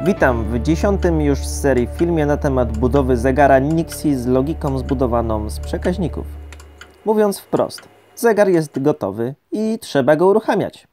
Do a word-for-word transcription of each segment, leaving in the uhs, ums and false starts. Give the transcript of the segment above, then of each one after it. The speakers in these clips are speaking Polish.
Witam w dziesiątym już z serii filmie na temat budowy zegara Nixie z logiką zbudowaną z przekaźników. Mówiąc wprost, zegar jest gotowy i trzeba go uruchamiać.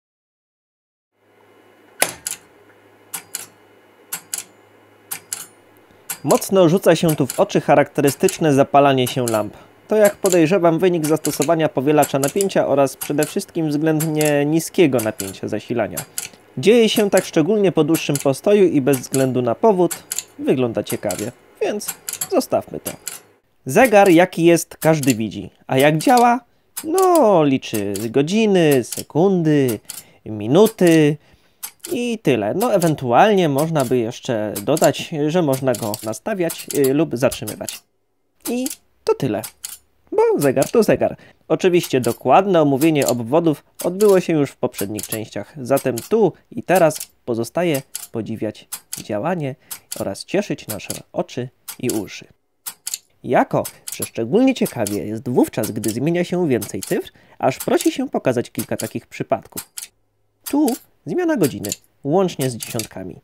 Mocno rzuca się tu w oczy charakterystyczne zapalanie się lamp. To, jak podejrzewam, wynik zastosowania powielacza napięcia oraz przede wszystkim względnie niskiego napięcia zasilania. Dzieje się tak szczególnie po dłuższym postoju i bez względu na powód wygląda ciekawie, więc zostawmy to. Zegar jaki jest, każdy widzi, a jak działa? No, liczy godziny, sekundy, minuty i tyle. No, ewentualnie można by jeszcze dodać, że można go nastawiać yy, lub zatrzymywać. I to tyle. Bo zegar to zegar. Oczywiście dokładne omówienie obwodów odbyło się już w poprzednich częściach, zatem tu i teraz pozostaje podziwiać działanie oraz cieszyć nasze oczy i uszy. Jako, że szczególnie ciekawie jest wówczas, gdy zmienia się więcej cyfr, aż prosi się pokazać kilka takich przypadków. Tu zmiana godziny, łącznie z dziesiątkami.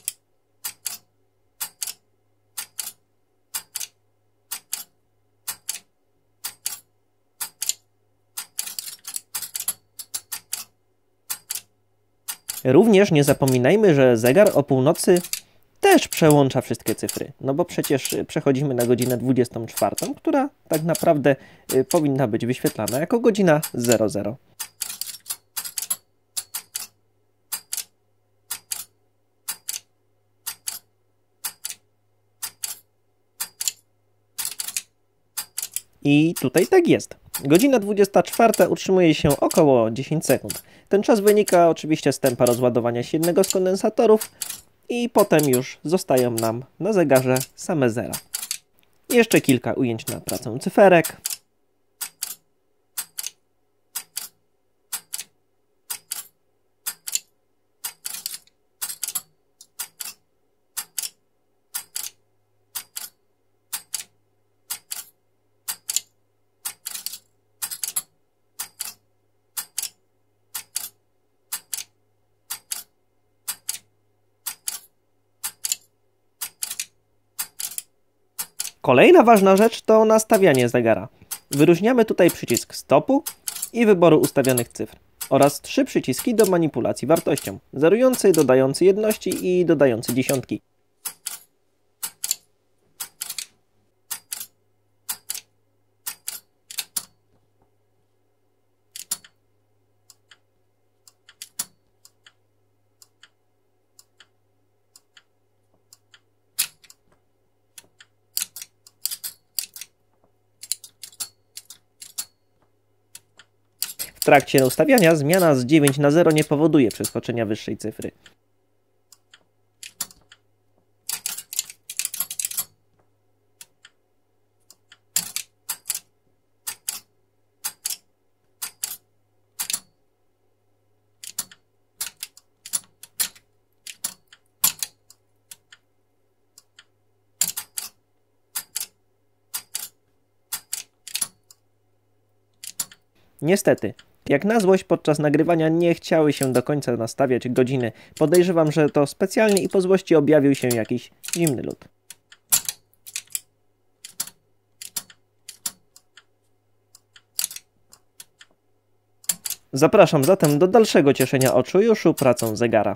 Również nie zapominajmy, że zegar o północy też przełącza wszystkie cyfry, no bo przecież przechodzimy na godzinę dwudziestą czwartą, która tak naprawdę y, powinna być wyświetlana jako godzina zero zero. I tutaj tak jest. Godzina dwudziesta czwarta utrzymuje się około dziesięć sekund. Ten czas wynika oczywiście z tempa rozładowania się jednego z kondensatorów i potem już zostają nam na zegarze same zera. Jeszcze kilka ujęć na pracę cyferek. Kolejna ważna rzecz to nastawianie zegara. Wyróżniamy tutaj przycisk stopu i wyboru ustawionych cyfr oraz trzy przyciski do manipulacji wartością: zerujący, dodający jedności i dodający dziesiątki. W trakcie ustawiania zmiana z dziewięć na zero nie powoduje przeskoczenia wyższej cyfry. Niestety, jak na złość podczas nagrywania nie chciały się do końca nastawiać godziny. Podejrzewam, że to specjalnie i po złości objawił się jakiś zimny lód. Zapraszam zatem do dalszego cieszenia oczu i uszu pracą zegara.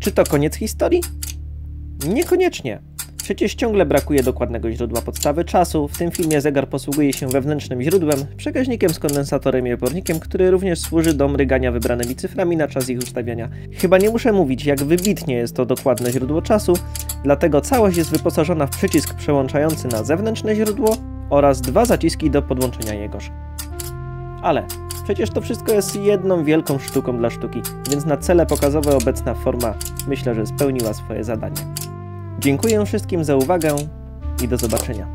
Czy to koniec historii? Niekoniecznie. Przecież ciągle brakuje dokładnego źródła podstawy czasu. W tym filmie zegar posługuje się wewnętrznym źródłem, przekaźnikiem z kondensatorem i opornikiem, który również służy do mrygania wybranymi cyframi na czas ich ustawiania. Chyba nie muszę mówić, jak wybitnie jest to dokładne źródło czasu, dlatego całość jest wyposażona w przycisk przełączający na zewnętrzne źródło oraz dwa zaciski do podłączenia jegoż. Ale przecież to wszystko jest jedną wielką sztuką dla sztuki, więc na cele pokazowe obecna forma myślę, że spełniła swoje zadanie. Dziękuję wszystkim za uwagę i do zobaczenia.